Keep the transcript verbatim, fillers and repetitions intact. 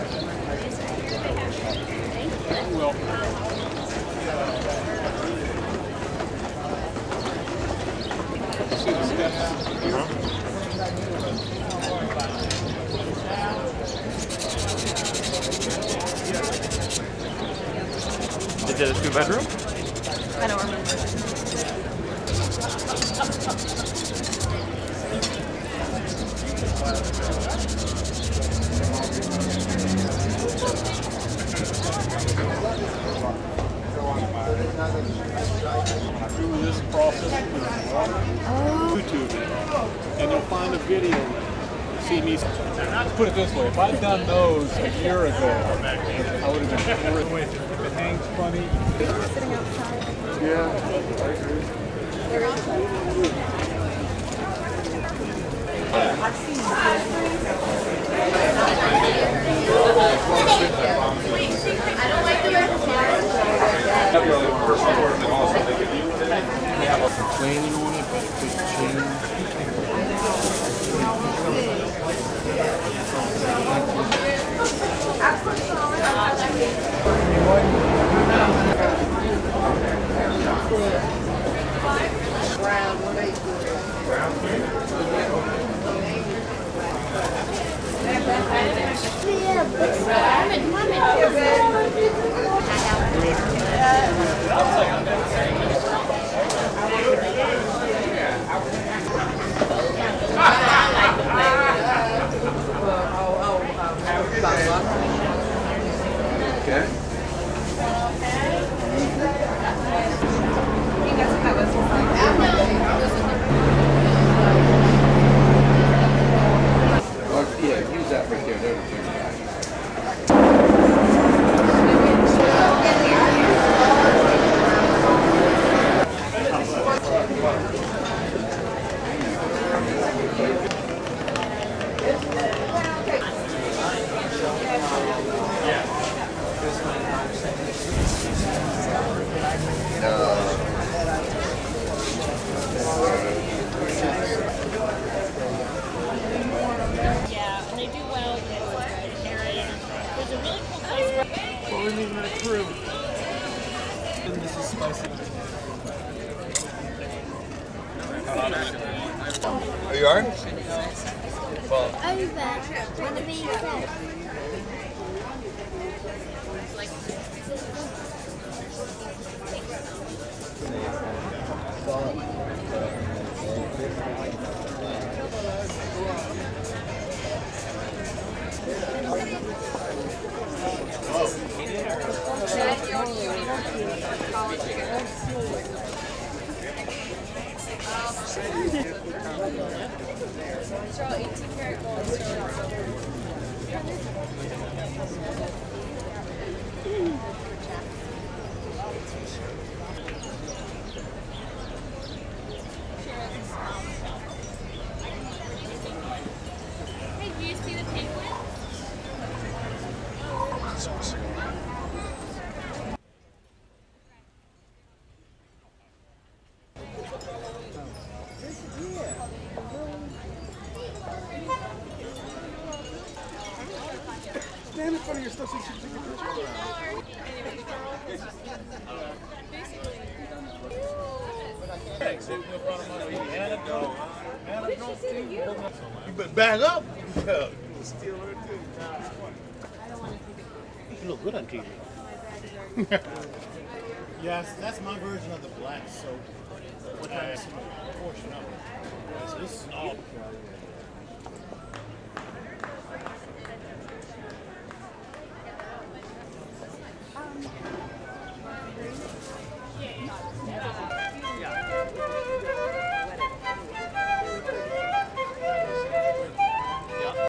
Is it a two bedroom? I don't remember. Through this process with water, YouTube, and you'll find a video that see me. Put it this way: if I'd done those a year ago, I would have been worth it. If it hangs funny. Sitting outside. Yeah, I agree. They're outside. I've seen I don't like the Complaining on it, but it could change. Okay. Well, yeah, use that right there. There we go. Yeah, and they do well. There's a really cool place. Well, we're leaving that crew. And this is spicy. Are you on? Over. What do we say? eighteen karat gold. Hey, do you see the penguin? Stand in front of your stuff so you can take a picture. You better back up. You look good on T V. Yes, that's my version of the black soap. What kind of portion of it? So this is all